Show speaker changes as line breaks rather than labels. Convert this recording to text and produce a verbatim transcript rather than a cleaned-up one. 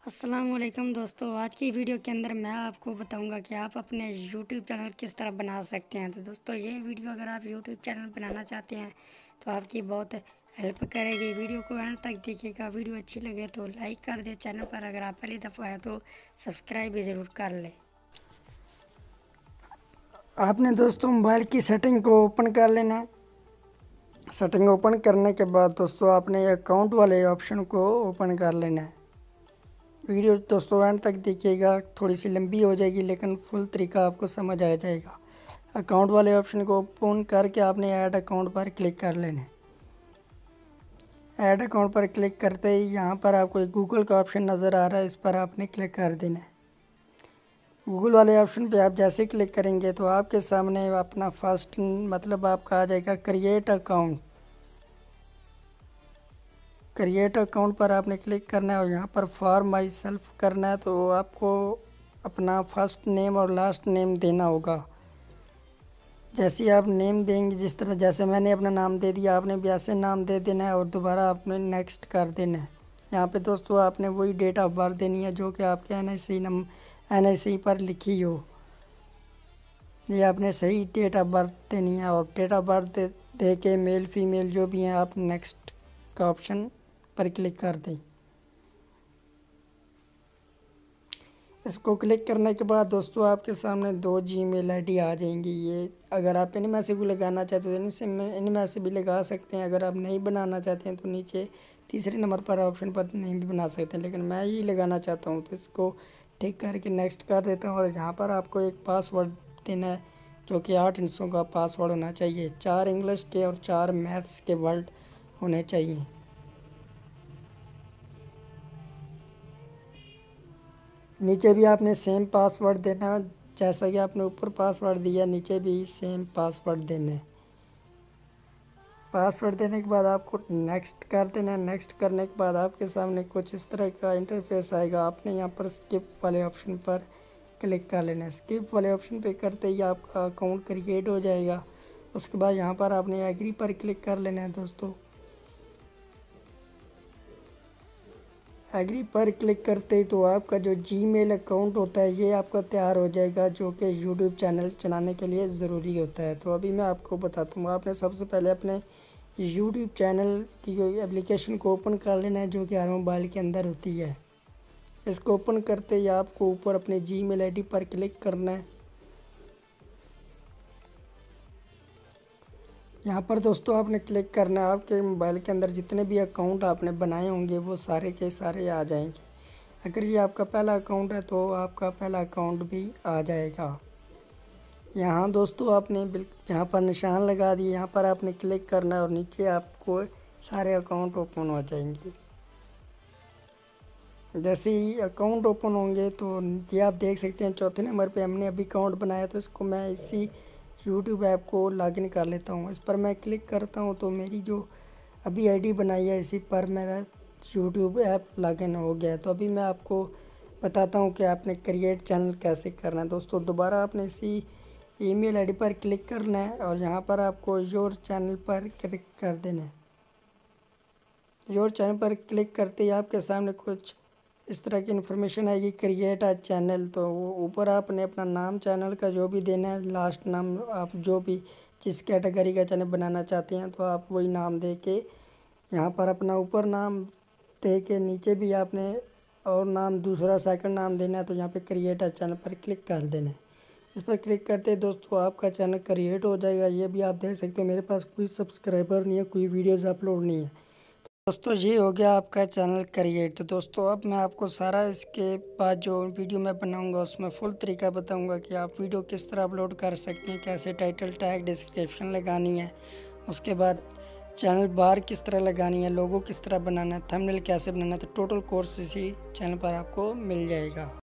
अस्सलाम वालेकुम दोस्तों, आज की वीडियो के अंदर मैं आपको बताऊंगा कि आप अपने यूट्यूब चैनल किस तरह बना सकते हैं। तो दोस्तों ये वीडियो अगर आप यूट्यूब चैनल बनाना चाहते हैं तो आपकी बहुत हेल्प करेगी। वीडियो को एंड तक देखिएगा। वीडियो अच्छी लगे तो लाइक कर दे। चैनल पर अगर आप पहली दफ़ा है तो सब्सक्राइब भी ज़रूर कर लें।
आपने दोस्तों मोबाइल की सेटिंग को ओपन कर लेना है। सेटिंग ओपन करने के बाद दोस्तों आपने अकाउंट वाले ऑप्शन को ओपन कर लेना है। वीडियो दोस्तों एंड तक देखिएगा, थोड़ी सी लंबी हो जाएगी लेकिन फुल तरीका आपको समझ आ जाएगा। अकाउंट वाले ऑप्शन को ओपन करके आपने ऐड अकाउंट पर क्लिक कर लेना है। ऐड अकाउंट पर क्लिक करते ही यहाँ पर आपको एक गूगल का ऑप्शन नज़र आ रहा है, इस पर आपने क्लिक कर देना है। गूगल वाले ऑप्शन पे आप जैसे क्लिक करेंगे तो आपके सामने अपना फर्स्ट मतलब आपका आ जाएगा क्रिएट अकाउंट। क्रिएट अकाउंट पर आपने क्लिक करना है और यहाँ पर फॉर माई सेल्फ करना है। तो आपको अपना फर्स्ट नेम और लास्ट नेम देना होगा। जैसे ही आप नेम देंगे, जिस तरह जैसे मैंने अपना नाम दे दिया, आपने भी ऐसे नाम दे देना है और दोबारा आपने नेक्स्ट कर देना है। यहाँ पे दोस्तों आपने वही डेट ऑफ बर्थ देनी है जो कि आपके एन आई सी नम एन आई सी पर लिखी हो। ये आपने सही डेट ऑफ बर्थ देनी है और डेट ऑफ बर्थ दे, दे के मेल फीमेल जो भी हैं आप नेक्स्ट का ऑप्शन पर क्लिक कर दें। इसको क्लिक करने के बाद दोस्तों आपके सामने दो जीमेल आईडी आ जाएंगी। ये अगर आप इन में से भी लगाना चाहते हो तो इनसे इन में से भी लगा सकते हैं। अगर आप नहीं बनाना चाहते हैं तो नीचे तीसरे नंबर पर ऑप्शन पर नहीं भी बना सकते हैं, लेकिन मैं ये लगाना चाहता हूँ तो इसको टिक करके नेक्स्ट कर देता हूँ। और यहाँ पर आपको एक पासवर्ड देना है जो कि आठ अंकों का पासवर्ड होना चाहिए। चार इंग्लिश के और चार मैथ्स के वर्ड होने चाहिए। नीचे भी आपने सेम पासवर्ड देना है, जैसा कि आपने ऊपर पासवर्ड दिया नीचे भी सेम पासवर्ड देना है। पासवर्ड देने के बाद आपको नेक्स्ट कर देना है। नेक्स्ट करने के बाद आपके सामने कुछ इस तरह का इंटरफेस आएगा। आपने यहाँ पर स्किप वाले ऑप्शन पर क्लिक कर लेना है। स्किप वाले ऑप्शन पे करते ही आपका अकाउंट क्रिएट हो जाएगा। उसके बाद यहाँ पर आपने एग्री पर क्लिक कर लेना है। दोस्तों एग्री पर क्लिक करते ही तो आपका जो जीमेल अकाउंट होता है ये आपका तैयार हो जाएगा, जो कि यूट्यूब चैनल चलाने के लिए ज़रूरी होता है। तो अभी मैं आपको बताता हूँ। आपने सबसे पहले अपने यूट्यूब चैनल की कोई एप्लीकेशन को ओपन कर लेना है जो कि हर मोबाइल के अंदर होती है। इसको ओपन करते ही आपको ऊपर अपने जीमेल आईडी पर क्लिक करना है। यहाँ पर दोस्तों आपने क्लिक करना है। आपके मोबाइल के अंदर जितने भी अकाउंट आपने बनाए होंगे वो सारे के सारे आ जाएंगे। अगर ये आपका पहला अकाउंट है तो आपका पहला अकाउंट भी आ जाएगा। यहाँ दोस्तों आपने बिल यहाँ पर निशान लगा दिए, यहाँ पर आपने क्लिक करना है और नीचे आपको सारे अकाउंट ओपन हो जाएंगे। जैसे ही अकाउंट ओपन होंगे तो ये आप देख सकते हैं चौथे नंबर पे हमने अभी अकाउंट बनाया, तो इसको मैं इसी यूट्यूब ऐप को लॉगिन कर लेता हूँ। इस पर मैं क्लिक करता हूँ तो मेरी जो अभी आईडी बनाई है इसी पर मेरा यूट्यूब ऐप लॉगिन हो गया है। तो अभी मैं आपको बताता हूँ कि आपने क्रिएट चैनल कैसे करना है। दोस्तों दोबारा आपने इसी ईमेल आईडी पर क्लिक करना है और यहाँ पर आपको योर चैनल पर क्लिक कर देना है। योर चैनल पर क्लिक करते ही आपके सामने कुछ इस तरह की इन्फॉर्मेशन आएगी, क्रिएट अ चैनल। तो वो ऊपर आपने अपना नाम चैनल का जो भी देना है, लास्ट नाम आप जो भी जिस कैटेगरी का चैनल बनाना चाहते हैं तो आप वही नाम दे के यहाँ पर अपना ऊपर नाम दे के नीचे भी आपने और नाम दूसरा सेकंड नाम देना है। तो यहाँ पे क्रिएट अ चैनल पर क्लिक कर देना है। इस पर क्लिक करते ही दोस्तों आपका चैनल क्रिएट हो जाएगा। ये भी आप देख सकते हो मेरे पास कोई सब्सक्राइबर नहीं है, कोई वीडियोज़ अपलोड नहीं है। दोस्तों ये हो गया आपका चैनल क्रिएट। तो दोस्तों अब मैं आपको सारा इसके बाद जो वीडियो मैं बनाऊंगा उसमें फुल तरीका बताऊंगा कि आप वीडियो किस तरह अपलोड कर सकते हैं, कैसे टाइटल टैग डिस्क्रिप्शन लगानी है, उसके बाद चैनल बार किस तरह लगानी है, लोगो किस तरह बनाना है, थंबनेल कैसे बनाना है। तो टोटल कोर्स इसी चैनल पर आपको मिल जाएगा।